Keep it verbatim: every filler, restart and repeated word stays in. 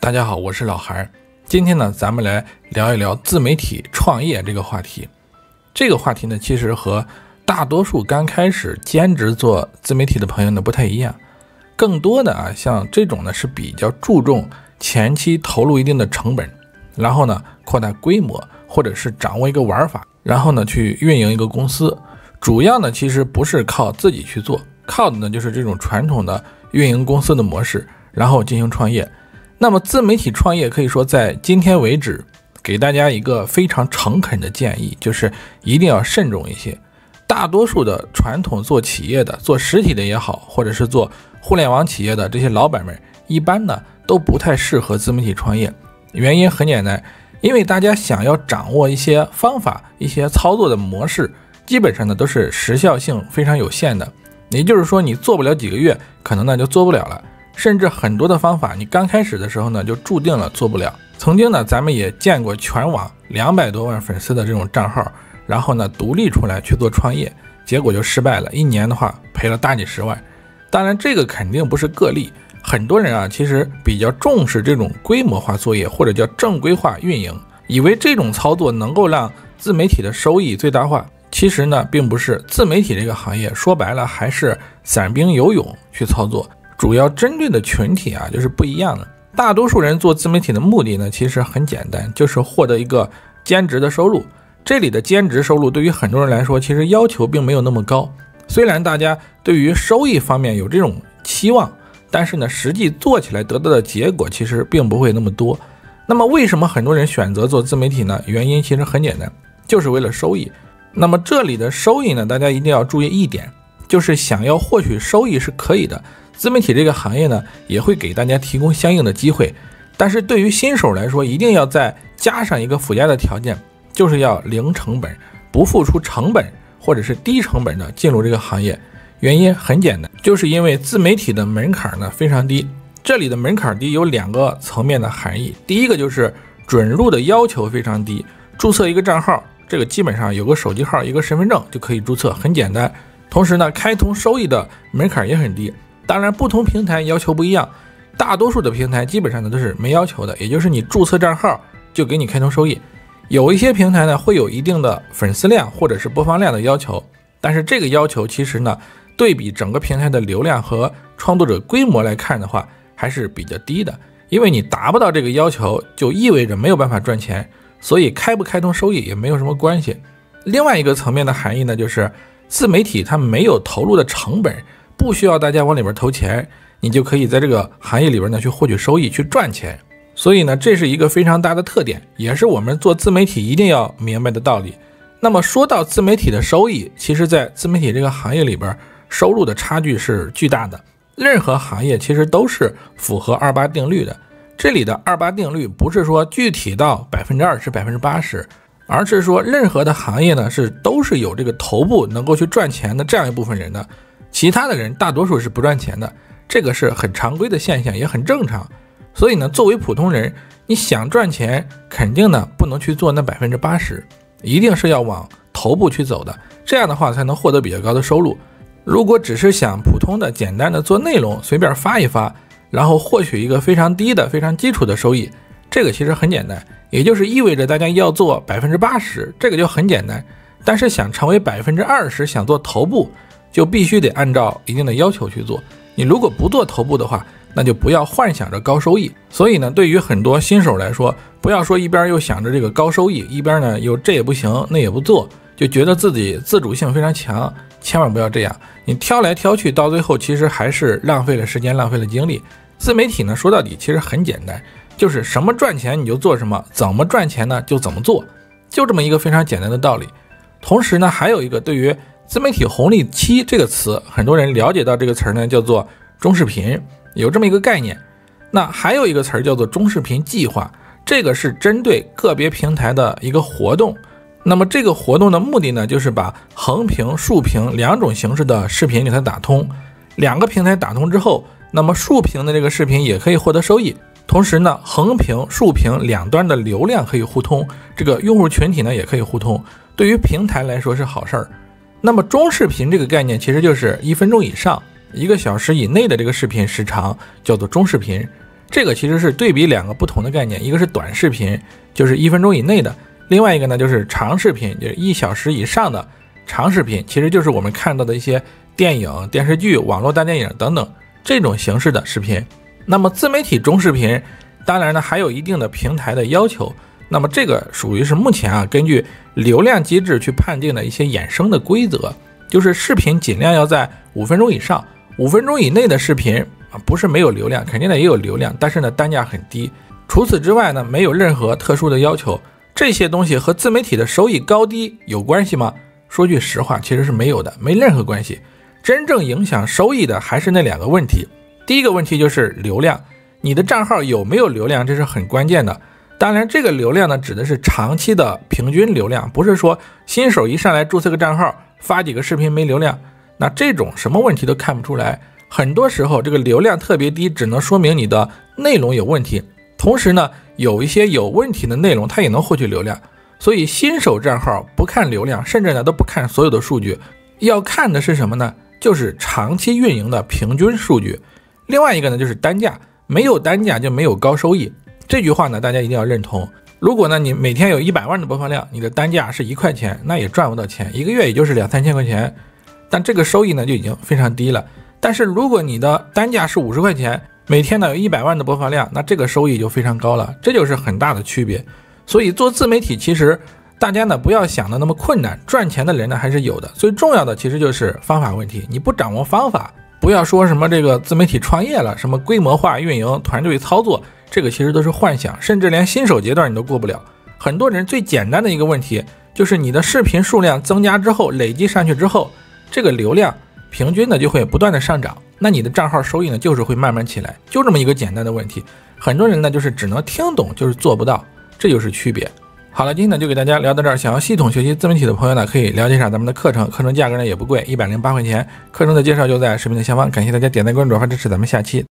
大家好，我是老韩。今天呢，咱们来聊一聊自媒体创业这个话题。这个话题呢，其实和大多数刚开始兼职做自媒体的朋友呢不太一样。更多的啊，像这种呢是比较注重前期投入一定的成本，然后呢扩大规模，或者是掌握一个玩法，然后呢去运营一个公司。主要呢其实不是靠自己去做，靠的呢就是这种传统的运营公司的模式，然后进行创业。那么自媒体创业可以说在今天为止给大家一个非常诚恳的建议，就是一定要慎重一些。大多数的传统做企业的，做实体的也好，或者是做互联网企业的这些老板们，一般呢都不太适合自媒体创业。原因很简单，因为大家想要掌握一些方法，一些操作的模式，基本上呢都是时效性非常有限的。也就是说你做不了几个月，可能呢就做不了了。甚至很多的方法你刚开始的时候呢就注定了做不了。曾经呢咱们也见过全网两百多万粉丝的这种账号，然后呢独立出来去做创业，结果就失败了，一年的话赔了大几十万。当然这个肯定不是个例，很多人啊其实比较重视这种规模化作业，或者叫正规化运营，以为这种操作能够让自媒体的收益最大化。其实呢并不是，自媒体这个行业说白了还是散兵游勇去操作，主要针对的群体啊就是不一样的。大多数人做自媒体的目的呢其实很简单，就是获得一个兼职的收入。这里的兼职收入对于很多人来说其实要求并没有那么高，虽然大家对于收益方面有这种期望，但是呢实际做起来得到的结果其实并不会那么多。那么为什么很多人选择做自媒体呢？原因其实很简单，就是为了收益。那么这里的收益呢，大家一定要注意一点，就是想要获取收益是可以的，自媒体这个行业呢也会给大家提供相应的机会，但是对于新手来说一定要再加上一个附加的条件，就是要零成本，不付出成本或者是低成本的进入这个行业。原因很简单，就是因为自媒体的门槛呢非常低。这里的门槛低有两个层面的含义，第一个就是准入的要求非常低，注册一个账号，这个基本上有个手机号一个身份证就可以注册，很简单。同时呢开通收益的门槛也很低，当然不同平台要求不一样，大多数的平台基本上呢都是没要求的，也就是你注册账号就给你开通收益。有一些平台呢会有一定的粉丝量或者是播放量的要求，但是这个要求其实呢对比整个平台的流量和创作者规模来看的话还是比较低的，因为你达不到这个要求就意味着没有办法赚钱，所以开不开通收益也没有什么关系。另外一个层面的含义呢，就是自媒体它没有投入的成本，不需要大家往里边投钱，你就可以在这个行业里边呢去获取收益，去赚钱。所以呢这是一个非常大的特点，也是我们做自媒体一定要明白的道理。那么说到自媒体的收益，其实在自媒体这个行业里边收入的差距是巨大的，任何行业其实都是符合二八定律的。这里的二八定律不是说具体到百分之二十、百分之八十，而是说任何的行业呢是都是有这个头部能够去赚钱的这样一部分人的，其他的人大多数是不赚钱的，这个是很常规的现象，也很正常。所以呢作为普通人，你想赚钱肯定呢不能去做那百分之八十，一定是要往头部去走的，这样的话才能获得比较高的收入。如果只是想普通的简单的做内容随便发一发，然后获取一个非常低的非常基础的收益，这个其实很简单，也就是意味着大家要做百分之八十，这个就很简单。但是想成为百分之二十，想做头部，就必须得按照一定的要求去做。你如果不做头部的话，那就不要幻想着高收益。所以呢对于很多新手来说，不要说一边又想着这个高收益，一边呢又这也不行那也不做，就觉得自己自主性非常强，千万不要这样。你挑来挑去，到最后其实还是浪费了时间，浪费了精力。自媒体呢说到底其实很简单，就是什么赚钱你就做什么，怎么赚钱呢就怎么做，就这么一个非常简单的道理。同时呢还有一个，对于自媒体红利期这个词，很多人了解到这个词呢叫做中视频，有这么一个概念。那还有一个词叫做中视频计划，这个是针对个别平台的一个活动。那么这个活动的目的呢，就是把横屏、竖屏两种形式的视频给它打通。两个平台打通之后，那么竖屏的这个视频也可以获得收益，同时呢横屏、竖屏两端的流量可以互通，这个用户群体呢也可以互通，对于平台来说是好事儿。那么中视频这个概念其实就是一分钟以上、一个小时以内的这个视频时长叫做中视频。 这个其实是对比两个不同的概念，一个是短视频，就是一分钟以内的，另外一个呢就是长视频，就是一小时以上的长视频，其实就是我们看到的一些电影、电视剧、网络大电影等等这种形式的视频。那么自媒体中视频当然呢还有一定的平台的要求，那么这个属于是目前啊根据流量机制去判定的一些衍生的规则，就是视频尽量要在五分钟以上，五分钟以内的视频啊不是没有流量，肯定的也有流量，但是呢单价很低。除此之外呢没有任何特殊的要求。这些东西和自媒体的收益高低有关系吗？说句实话，其实是没有的，没任何关系。真正影响收益的还是那两个问题。第一个问题就是流量，你的账号有没有流量，这是很关键的。当然这个流量呢指的是长期的平均流量，不是说新手一上来注册个账号发几个视频没流量，那这种什么问题都看不出来。很多时候这个流量特别低，只能说明你的内容有问题，同时呢有一些有问题的内容它也能获取流量。所以新手账号不看流量，甚至呢都不看所有的数据，要看的是什么呢？就是长期运营的平均数据。另外一个呢就是单价，没有单价就没有高收益。这句话呢大家一定要认同。如果呢你每天有一百万的播放量，你的单价是一块钱，那也赚不到钱，一个月也就是两三千块钱，但这个收益呢就已经非常低了。但是如果你的单价是五十块钱，每天呢有一百万的播放量，那这个收益就非常高了，这就是很大的区别。所以做自媒体其实大家呢不要想的那么困难，赚钱的人呢还是有的。最重要的其实就是方法问题，你不掌握方法，不要说什么这个自媒体创业了，什么规模化运营、团队操作，这个其实都是幻想，甚至连新手阶段你都过不了。很多人最简单的一个问题就是你的视频数量增加之后，累积上去之后，这个流量平均的就会不断的上涨，那你的账号收益呢就是会慢慢起来，就这么一个简单的问题。很多人呢就是只能听懂，就是做不到，这就是区别。好了，今天呢就给大家聊到这儿。想要系统学习自媒体的朋友呢，可以了解一下咱们的课程，课程价格呢也不贵，一百零八块钱。课程的介绍就在视频的下方，感谢大家点赞、关注、转发支持，咱们下期